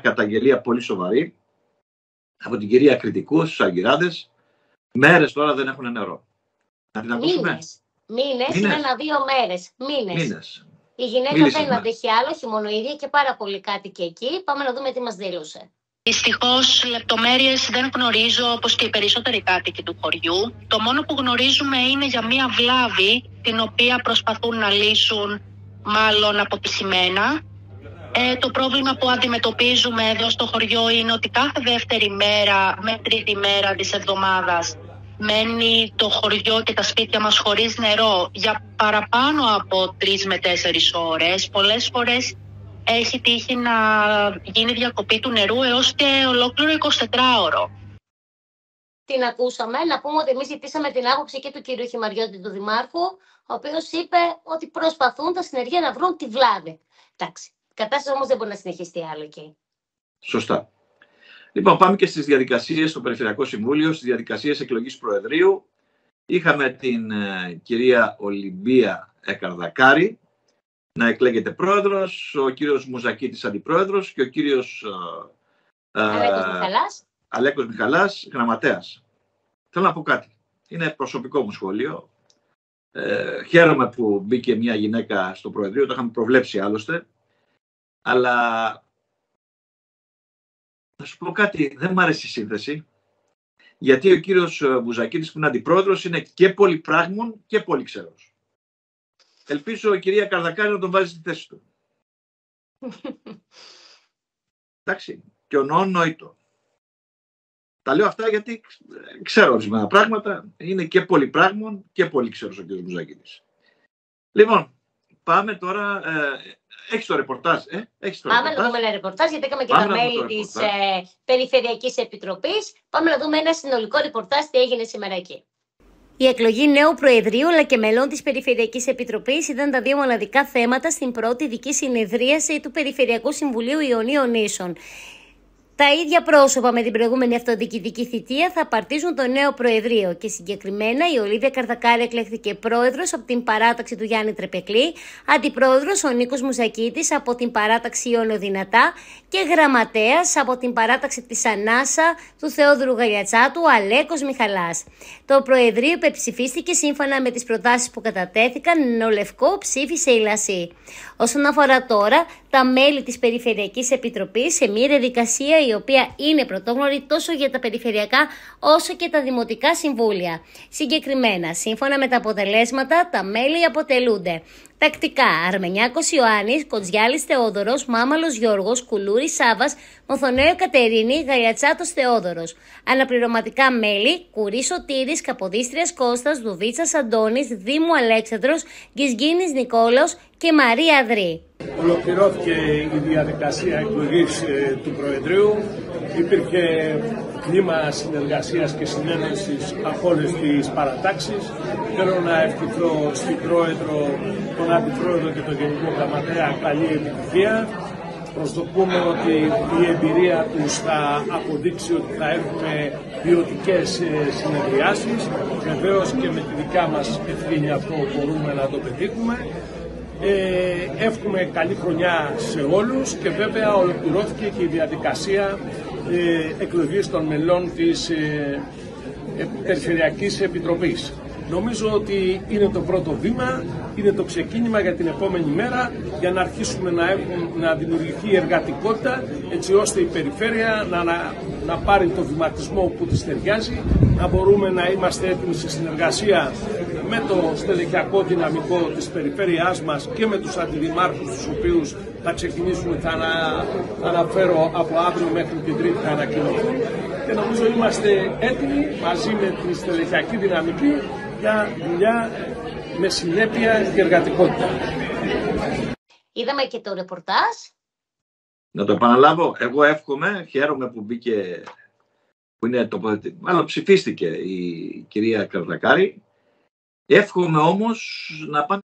καταγγελία πολύ σοβαρή από την κυρία Κρητικού στους Αγκυράδες. Μέρες τώρα δεν έχουν νερό. Να την ακούσουμε. Μήνες, είναι 1-2 μέρες. Μήνες. Η γυναίκα δεν αντέχει άλλο, όχι μόνο η ίδια και πάρα πολύ κάτοικοι εκεί. Πάμε να δούμε τι μας δήλωσε. Δυστυχώς λεπτομέρειες δεν γνωρίζω, όπως και οι περισσότεροι κάτοικοι του χωριού. Το μόνο που γνωρίζουμε είναι για μία βλάβη την οποία προσπαθούν να λύσουν μάλλον από τη Σημαίνα. Το πρόβλημα που αντιμετωπίζουμε εδώ στο χωριό είναι ότι κάθε δεύτερη μέρα με τρίτη μέρα της εβδομάδας μένει το χωριό και τα σπίτια μας χωρίς νερό για παραπάνω από 3 με 4 ώρες. Πολλές φορές έχει τύχει να γίνει διακοπή του νερού έως και ολόκληρο 24ωρο. Την ακούσαμε. Να πούμε ότι εμείς ζητήσαμε την άποψη και του κυρίου Χιμαριώτη, του Δημάρχου, ο οποίος είπε ότι προσπαθούν τα συνεργεία να βρουν τη βλάβη. Εντάξει. Η κατάσταση όμως δεν μπορεί να συνεχιστεί άλλο εκεί. Σωστά. Λοιπόν, πάμε και στις διαδικασίες στο Περιφερειακό Συμβούλιο, στις διαδικασίες εκλογής Προεδρείου. Είχαμε την κυρία Ολυμπία Καρδακάρη να εκλέγεται πρόεδρος, ο κύριος Μουζακίτης αντιπρόεδρος και ο κύριος Αλέκος Μιχαλάς γραμματέας. Θέλω να πω κάτι. Είναι προσωπικό μου σχόλιο. Χαίρομαι που μπήκε μια γυναίκα στο Προεδρείο, το είχαμε προβλέψει άλλωστε. Αλλά να σου πω κάτι, δεν μου αρέσει η σύνθεση. Γιατί ο κύριος Μουζακίτης που είναι αντιπρόεδρος είναι και πολυπράγμων και πολυξερός. Ελπίζω η κυρία Καρδακάρη να τον βάζει στη θέση του. Εντάξει, και ο νοήτο. Τα λέω αυτά γιατί ξέρω ορισμένα πράγματα. Είναι και πολυπράγμων και πολυξερός ο κύριος Μουζακίτης. Λοιπόν, πάμε τώρα. Έχεις το ρεπορτάζ. Πάμε να δούμε ένα ρεπορτάζ, γιατί έκαμε και τα μέλη της Περιφερειακής Επιτροπής. Πάμε να δούμε ένα συνολικό ρεπορτάζ τι έγινε σήμερα εκεί. Η εκλογή νέου Προεδρείου αλλά και μελών της Περιφερειακής Επιτροπής ήταν τα δύο μοναδικά θέματα στην πρώτη ειδική συνεδρίαση του Περιφερειακού Συμβουλίου Ιωνίων Νήσων. Τα ίδια πρόσωπα με την προηγούμενη αυτοδιοικητική θητεία θα απαρτίζουν το νέο Προεδρείο και συγκεκριμένα η Ολίβια Καρδακάρη εκλέχθηκε πρόεδρος από την παράταξη του Γιάννη Τρεπεκλή, αντιπρόεδρος ο Νίκος Μουζακίτης από την παράταξη Ιώνιο Δυνατά και γραμματέας από την παράταξη της Ανάσα του Θεόδωρου Γαλιατσάτου, Αλέκος Μιχαλάς. Το Προεδρείο υπερψηφίστηκε σύμφωνα με τις προτάσεις που κατατέθηκαν, ενώ λευκό ψήφισε η Λασί. Όσον αφορά τώρα τα μέλη της Περιφερειακής Επιτροπής σε μια διαδικασία η οποία είναι πρωτόγνωρη τόσο για τα περιφερειακά όσο και τα δημοτικά συμβούλια. Συγκεκριμένα, σύμφωνα με τα αποτελέσματα, τα μέλη αποτελούνται τακτικά Αρμενιάκος Ιωάννης, Κοντζιάλης Θεόδωρος, Μάμαλος Γιώργος, Κουλούρης Σάβας, Μοθονέο Κατερίνη, Γαλιατσάτος Θεόδωρος. Αναπληρωματικά μέλη Κουρής Σωτήρης, Καποδίστριας Κώστας, Δουβίτσας Αντώνης, Δήμου Αλέξανδρος, Γκισγκίνης Νικόλαος και Μαρία Αδρή. Ολοκληρώθηκε η διαδικασία εκλογής του Προεδρείου. Υπήρχε κλίμα συνεργασίας και συνένεσης από όλες τις παρατάξεις. Θέλω να ευχηθώ στην Πρόεδρο, τον Αντιπρόεδρο και τον Γενικό Γραμματέα καλή επιτυχία. Προσδοκούμε ότι η εμπειρία τους θα αποδείξει ότι θα έχουμε ποιοτικές συνεδριάσεις. Βεβαίως και με τη δικιά μας ευθύνη αυτό μπορούμε να το πετύχουμε. Εύχομαι καλή χρονιά σε όλους και βέβαια ολοκληρώθηκε και η διαδικασία εκλογής των μελών της Περιφερειακής Επιτροπής. Νομίζω ότι είναι το πρώτο βήμα, είναι το ξεκίνημα για την επόμενη μέρα για να αρχίσουμε να δημιουργηθεί η εργατικότητα έτσι ώστε η περιφέρεια να πάρει το βηματισμό που της ταιριάζει, να μπορούμε να είμαστε έτοιμοι σε συνεργασία με το στελεχειακό δυναμικό της περιφέρειάς μας και με τους αντιδημάρχους τους οποίους θα ξεκινήσουμε, θα αναφέρω από αύριο μέχρι την Τρίτη θα ανακοινωθούν και νομίζω είμαστε έτοιμοι μαζί με τη στελεχειακή δυναμική για δουλειά με συνέπεια και εργατικότητα. Είδαμε και το ρεπορτάζ. Να το επαναλάβω, εγώ εύχομαι, χαίρομαι που μπήκε, που είναι μάλλον ψηφίστηκε η κυρία Καρδακάρη. Εύχομαι όμως να πάνε